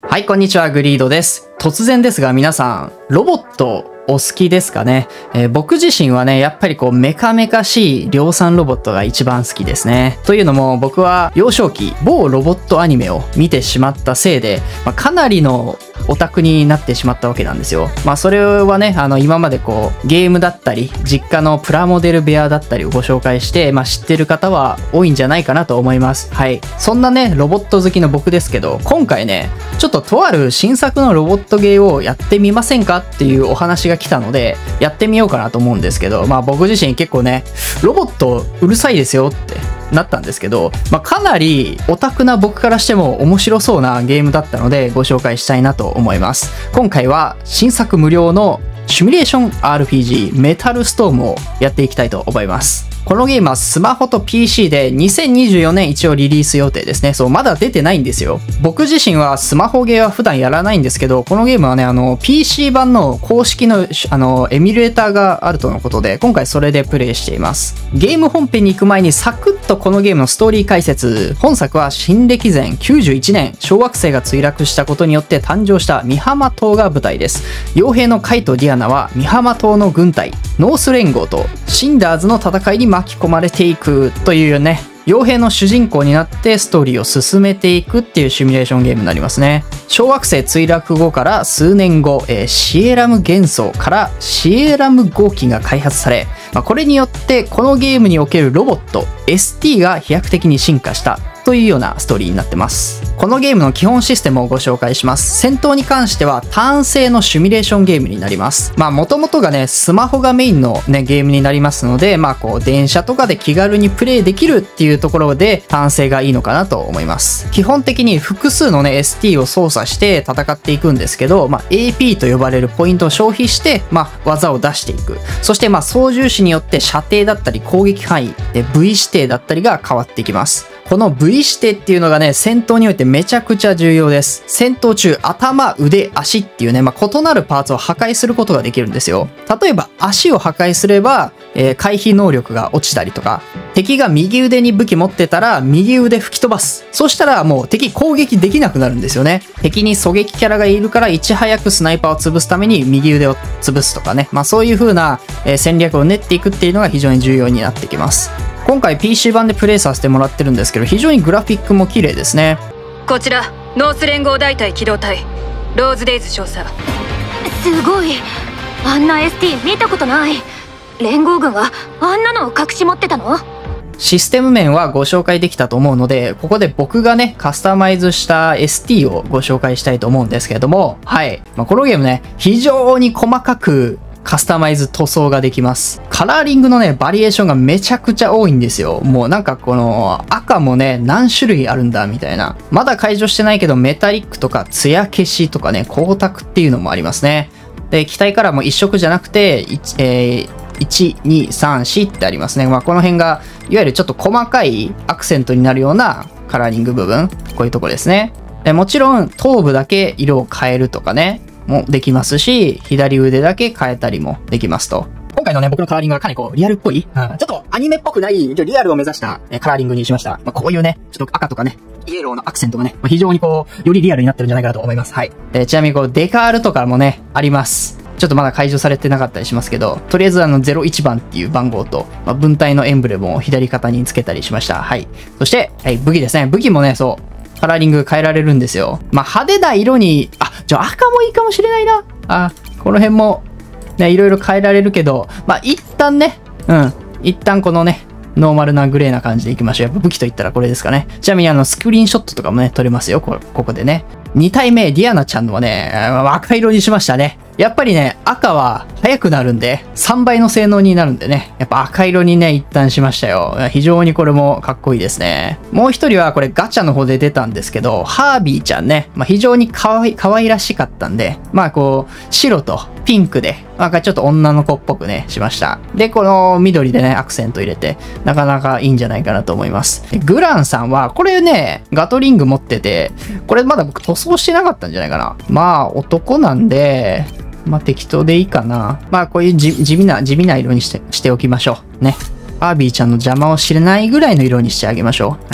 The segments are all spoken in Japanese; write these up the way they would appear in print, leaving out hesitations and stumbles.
はい、こんにちは、グリードです。突然ですが皆さん、ロボットお好きですかね。僕自身はね、やっぱりこうメカメカしい量産ロボットが一番好きですね。というのも僕は幼少期、某ロボットアニメを見てしまったせいで、かなりのオタクになってしまったわけなんですよ。それはね、今までこう、ゲームだったり、実家のプラモデル部屋だったりをご紹介して、知ってる方は多いんじゃないかなと思います。はい。そんなね、ロボット好きの僕ですけど、今回ね、ちょっととある新作のロボットゲーをやってみませんかっていうお話が来たので、やってみようかなと思うんですけど、僕自身結構ね、ロボットうるさいですよってなったんですけど、かなりオタクな僕からしても面白そうなゲームだったのでご紹介したいなと思います。今回は新作無料のシミュレーション RPG メタルストームをやっていきたいと思います。このゲームはスマホと PC で2024年一応リリース予定ですね。そう、まだ出てないんですよ。僕自身はスマホゲーは普段やらないんですけど、このゲームはね、PC 版の公式の、エミュレーターがあるとのことで、今回それでプレイしています。ゲーム本編に行く前にサクッとこのゲームのストーリー解説。本作は新暦前91年、小惑星が墜落したことによって誕生したミハマ島が舞台です。傭兵のカイとディアナはミハマ島の軍隊、ノース連合とシンダーズの戦いに巻き込まれていくというね、傭兵の主人公になってストーリーを進めていくっていうシミュレーションゲームになりますね。小惑星墜落後から数年後、シエラム元素からシエラム号機が開発され、これによってこのゲームにおけるロボット ST が飛躍的に進化したというようなストーリーになってます。このゲームの基本システムをご紹介します。戦闘に関してはターン制のシミュレーションゲームになります。元々がね、スマホがメインのね、ゲームになりますので、こう、電車とかで気軽にプレイできるっていうところで、ターン制がいいのかなと思います。基本的に複数のね、ST を操作して戦っていくんですけど、AP と呼ばれるポイントを消費して、技を出していく。そして、操縦士によって射程だったり攻撃範囲で V 指定だったりが変わっていきます。この V 指定っていうのがね、戦闘においてめちゃくちゃ重要です。戦闘中、頭、腕、足っていうね、異なるパーツを破壊することができるんですよ。例えば、足を破壊すれば、回避能力が落ちたりとか、敵が右腕に武器持ってたら、右腕吹き飛ばす。そしたらもう敵攻撃できなくなるんですよね。敵に狙撃キャラがいるから、いち早くスナイパーを潰すために右腕を潰すとかね。そういう風な戦略を練っていくっていうのが非常に重要になってきます。今回 PC 版でプレイさせてもらってるんですけど、非常にグラフィックも綺麗ですね。 こちらノース連合大隊機動隊ローズデイズ少佐。 すごい、あんな ST 見たことない。連合軍はあんなのを隠し持ってたの？ システム面はご紹介できたと思うので、ここで僕がね、カスタマイズした ST をご紹介したいと思うんですけれども、はい。このゲームね、非常に細かくカスタマイズ塗装ができます。カラーリングのね、バリエーションがめちゃくちゃ多いんですよ。もうなんかこの赤もね、何種類あるんだみたいな。まだ解除してないけどメタリックとか艶消しとかね、光沢っていうのもありますね。で、機体からも一色じゃなくて、1、2、3、4ってありますね。この辺が、いわゆるちょっと細かいアクセントになるようなカラーリング部分。こういうとこですね。でもちろん頭部だけ色を変えるとかね、もできますし、左腕だけ変えたりもできますと。今回のね、僕のカラーリングはかなりこう、リアルっぽい、ちょっとアニメっぽくない、リアルを目指したカラーリングにしました。こういうね、ちょっと赤とかね、イエローのアクセントがね、非常にこう、よりリアルになってるんじゃないかなと思います。はい。ちなみにこう、デカールとかもね、あります。ちょっとまだ解除されてなかったりしますけど、とりあえず01番っていう番号と、分隊のエンブレムを左肩につけたりしました。はい。そして、はい、武器ですね。武器もね、そう、カラーリング変えられるんですよ。派手な色に、赤もいいかもしれないな。この辺も、ね、いろいろ変えられるけど、一旦ね、一旦このね、ノーマルなグレーな感じでいきましょう。やっぱ武器といったらこれですかね。ちなみにスクリーンショットとかもね、撮れますよ。ここでね。2体目、ディアナちゃんのはね、赤色にしましたね。やっぱりね、赤は速くなるんで、3倍の性能になるんでね、やっぱ赤色にね、一旦しましたよ。非常にこれもかっこいいですね。もう一人はこれガチャの方で出たんですけど、ハービーちゃんね、非常に可愛らしかったんで、こう、白とピンクで、ちょっと女の子っぽくね、しました。で、この緑でね、アクセント入れて、なかなかいいんじゃないかなと思います。グランさんは、これね、ガトリング持ってて、これまだ僕塗装してなかったんじゃないかな。男なんで、適当でいいかな。こういう地味な色にしておきましょう。ね。アービーちゃんの邪魔を知れないぐらいの色にしてあげましょう。はい。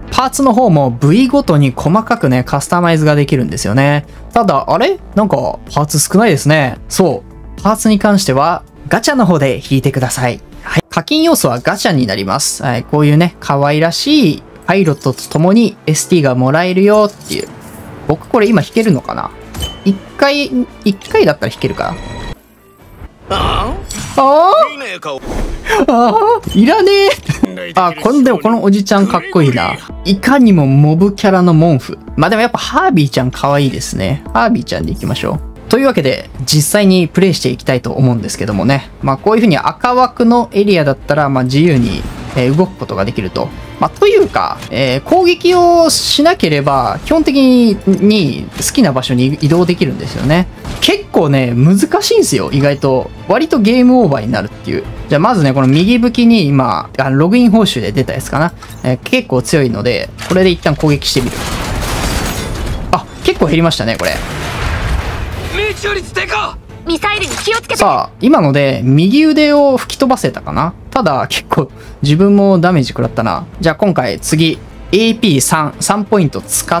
パーツの方も部位ごとに細かくね、カスタマイズができるんですよね。ただ、あれなんか、パーツ少ないですね。そう。パーツに関しては、ガチャの方で引いてください。はい。課金要素はガチャになります。はい。こういうね、可愛らしいパイロットと共に ST がもらえるよっていう。僕これ今引けるのかな？一回だったら引けるか。ああいらねえあ、でもこのおじちゃんかっこいいな。いかにもモブキャラのモンフ。まあでもやっぱハービーちゃん可愛いですね。ハービーちゃんでいきましょう。というわけで、実際にプレイしていきたいと思うんですけどもね。まあこういう風に赤枠のエリアだったら、まあ自由に動くことができると。まあというか、攻撃をしなければ、基本的に好きな場所に移動できるんですよね。結構ね、難しいんですよ、意外と。割とゲームオーバーになるっていう。じゃあまずね、この右武器に今、ログイン報酬で出たやつかな。結構強いので、これで一旦攻撃してみる。あ、結構減りましたね、これ。 ミサイルに気をつけて。 さあ、今ので右腕を吹き飛ばせたかな。ただ結構自分もダメージ食らったな。じゃあ今回次 AP3 ポイント使って、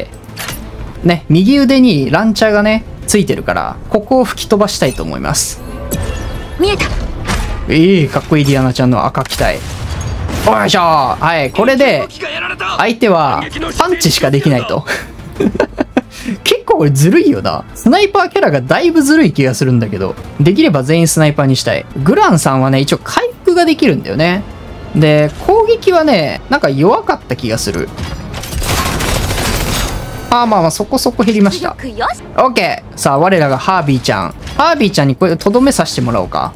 ね、右腕にランチャーがね、ついてるから、ここを吹き飛ばしたいと思います。 見えた。 かっこいいディアナちゃんの赤機体。おいしょー。はい、これで相手はパンチしかできないと。結構これずるいよな。スナイパーキャラがだいぶずるい気がするんだけど。できれば全員スナイパーにしたい。グランさんはね、一応回復ができるんだよね。で、攻撃はね、なんか弱かった気がする。まあそこそこ減りました。オッケー。さあ、我らがハービーちゃん。ハービーちゃんにこれとどめさせてもらおうか。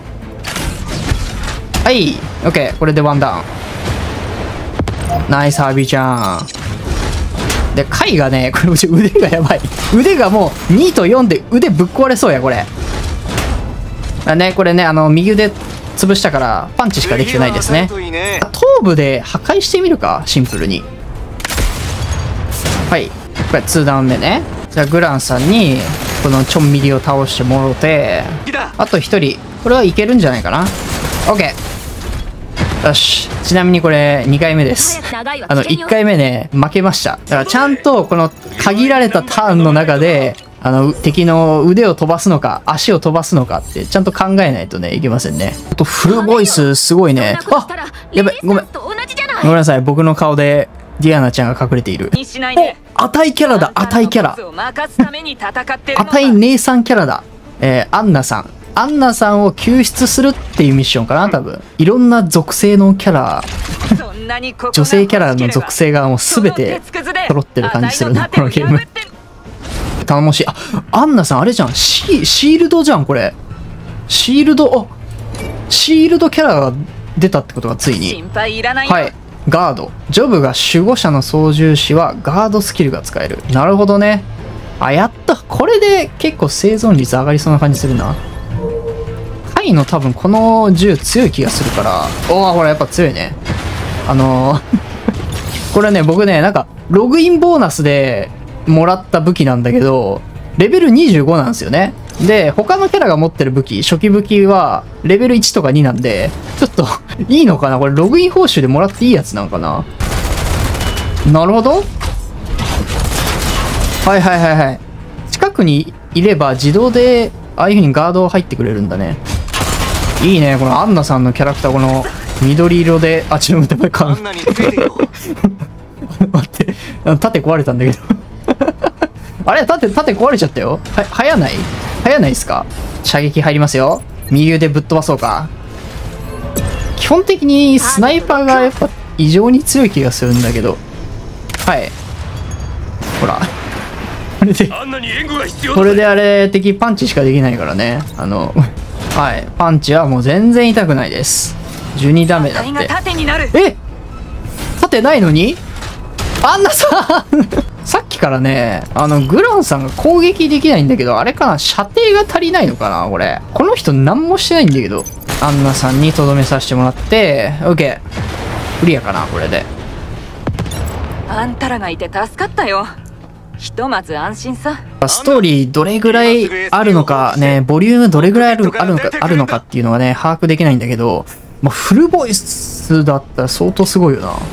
はい。オッケー。これでワンダウン。ナイスハービーちゃん。で、回がね、これ腕がやばい。腕がもう2と4で腕ぶっ壊れそうや、これ。ね、これね、右腕潰したからパンチしかできてないですね。頭部で破壊してみるか、シンプルに。はい。これ2ダウン目ね。じゃあグランさんに、このちょんみりを倒してもろて、あと1人。これはいけるんじゃないかな。OK。よし。ちなみにこれ2回目です。1回目ね、負けました。だからちゃんとこの限られたターンの中で、敵の腕を飛ばすのか、足を飛ばすのかって、ちゃんと考えないとね、いけませんね。あとフルボイスすごいね。あ、やべ、ごめん。ごめんなさい。僕の顔でディアナちゃんが隠れている。お、値キャラだ、値キャラ。値姉さんキャラだ。アンナさん。アンナさんを救出するっていうミッションかな、多分。いろんな属性のキャラ、女性キャラの属性がもう全て揃ってる感じするな、このゲーム。頼もしい。あ、アンナさんあれじゃん。シールドじゃん、これ。シールドキャラが出たってことがついに。はい。ガード。ジョブが守護者の操縦士はガードスキルが使える。なるほどね。あ、やった。これで結構生存率上がりそうな感じするな。カイの多分この銃強い気がするから。おお、これやっぱ強いね。これね、僕ね、なんか、ログインボーナスでもらった武器なんだけど、レベル25なんですよね。で、他のキャラが持ってる武器、初期武器は、レベル1とか2なんで、ちょっと、いいのかなこれ、ログイン報酬でもらっていいやつなのかな。なるほど。はいはいはいはい。近くにいれば自動で、ああいう風にガード入ってくれるんだね。いいね、このアンナさんのキャラクター、この、緑色で、あ、ちょっと待って、待って、盾壊れたんだけど。あれ盾壊れちゃったよ。早ないっすか？射撃入りますよ。右腕ぶっ飛ばそうか。基本的にスナイパーがやっぱ異常に強い気がするんだけど。はい。ほら。これであれ、敵パンチしかできないからね。はい。パンチはもう全然痛くないです。12ダメだって。え？盾ないのに？アンナさんさっきからね、グランさんが攻撃できないんだけど、あれかな？射程が足りないのかなこれ。この人何もしてないんだけど。アンナさんにとどめさせてもらって、OK。クリアかなこれで。 あんたらがいて助かったよ。ひとまず安心さ。 ストーリーどれぐらいあるのかね、ボリュームどれぐらいあるのかっていうのがね、把握できないんだけど、まあ、フルボイスだったら相当すごいよな。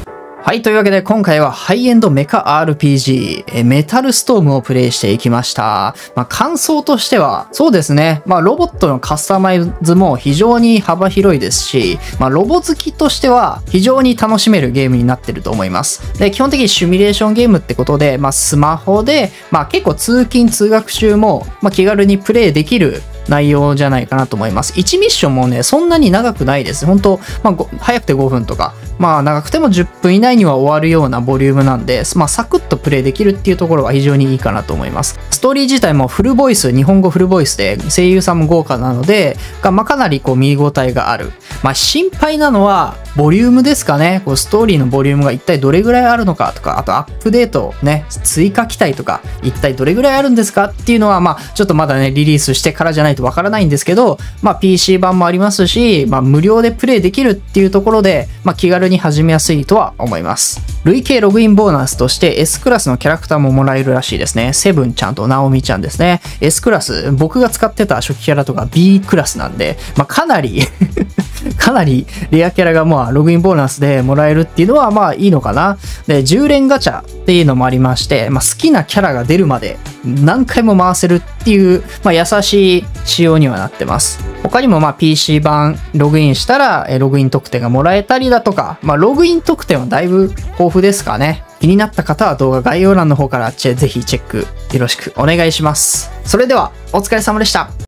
はい、というわけで今回はハイエンドメカ RPG、メタルストームをプレイしていきました。感想としては、そうですね。ロボットのカスタマイズも非常に幅広いですし、ロボ好きとしては非常に楽しめるゲームになってると思います。で、基本的にシミュレーションゲームってことで、スマホで、結構通勤通学中も、気軽にプレイできる内容じゃないかなと思います。1ミッションもね、そんなに長くないです。本当早くて5分とか、長くても10分以内には終わるようなボリュームなんで、サクッとプレイできるっていうところは非常にいいかなと思います。ストーリー自体もフルボイス、日本語フルボイスで声優さんも豪華なので、かなり見応えがある。心配なのは、ボリュームですかね。ストーリーのボリュームが一体どれぐらいあるのかとか、あとアップデートね、追加機体とか、一体どれぐらいあるんですかっていうのは、ちょっとまだね、リリースしてからじゃないとわからないんですけど、PC 版もありますし、無料でプレイできるっていうところで、気軽に始めやすいとは思います。累計ログインボーナスとして S クラスのキャラクターももらえるらしいですね。セブンちゃんとナオミちゃんですね。S クラス、僕が使ってた初期キャラとか B クラスなんで、かなりかなりレアキャラがログインボーナスでもらえるっていうのはいいのかな。で、10連ガチャっていうのもありまして、好きなキャラが出るまで何回も回せるっていう、優しい仕様にはなってます。他にもPC 版ログインしたらログイン特典がもらえたりだとか、ログイン特典はだいぶ豊富ですかね。気になった方は動画概要欄の方からぜひチェックよろしくお願いします。それではお疲れ様でした。